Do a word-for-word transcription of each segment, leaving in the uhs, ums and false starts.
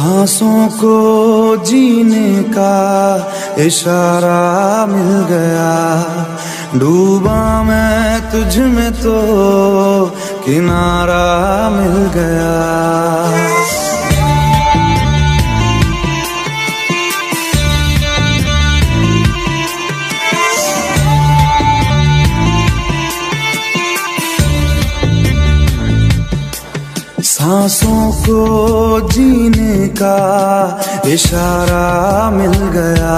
सांसों को जीने का इशारा मिल गया, डूबा मैं तुझ में तो किनारा मिल गया। सांसों को जीने का इशारा मिल गया,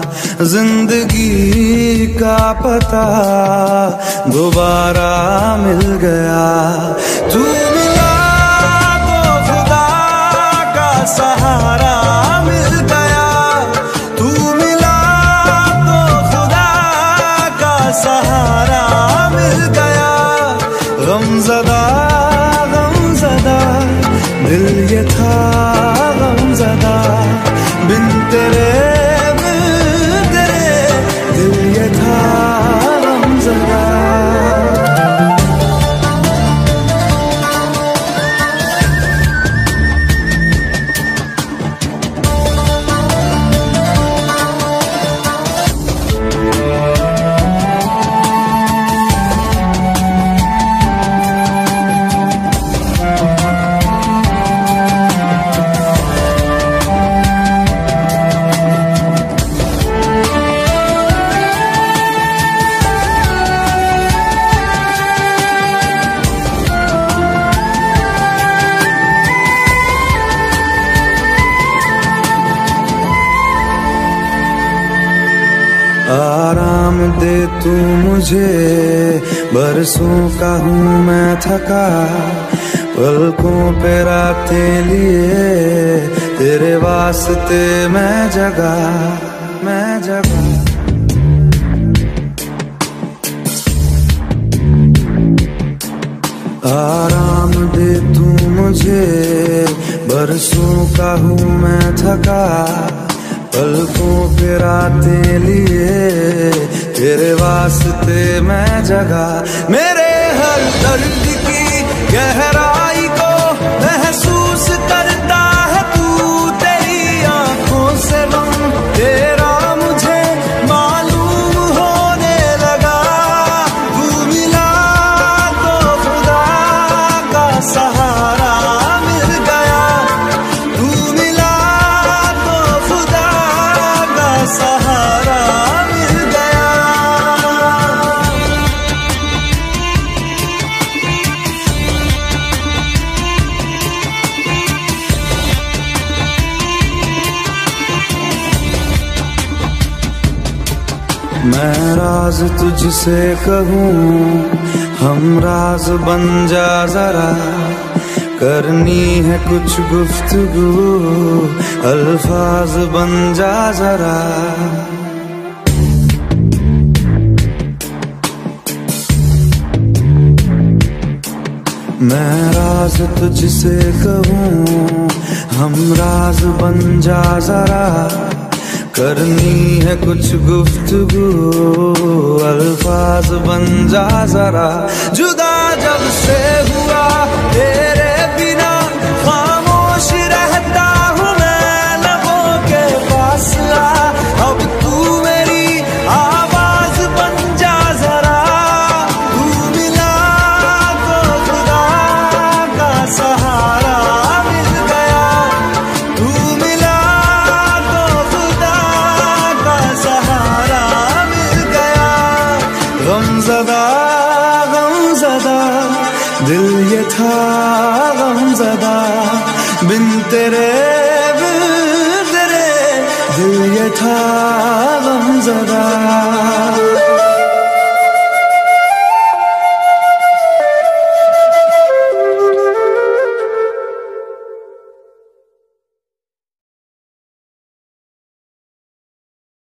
जिंदगी का पता दोबारा मिल गया। तू मिला तो खुदा का सहारा मिल गया, तू मिला तो खुदा का सहारा मिल गया। गमज़दा दिल ये था गमज़दा, बिन तेरे बिन तेरे दिल ये था गमज़दा। आराम दे तू मुझे, बरसों का हूँ मैं थका, पलकों पे रातें लिए तेरे वास्ते मैं जगा, मैं जगा। आराम दे तू मुझे, बरसों का हूँ मैं थका, पलकों पे रातें लिए तेरे वास्ते मैं जगा। मेरे हर दर्द की गहराई को महसूस करता है तू, तेरी आंखों से रंग तेरा मुझे मालूम होने लगा। तू मिला तो खुदा का सहारा मिल गया, तू मिला तो खुदा सहारा मिल गया। मैं राज तुझसे कहूँ, हम राज बन जा जरा, करनी है कुछ गुफ्तगू, अल्फाज बन जा जरा। मैं राज तुझसे कहूँ, हम राज बन जा जरा, करनी है कुछ गुफ्तगू, अल्फाज बन जा जरा। जुदा जब से हुआ तेरे बिना खामोश रहता हूँ मैं, लबों के पास आ अब तू मेरी आवाज बन जा जरा। तू मिला तो खुदा का सहारा मिल गया, तू मिला तो खुदा का सहारा मिल गया। गमज़दा गमज़दा दिल ये था गमज़दा, बिन तेरे बिन तेरे दिल ये था गमज़दा।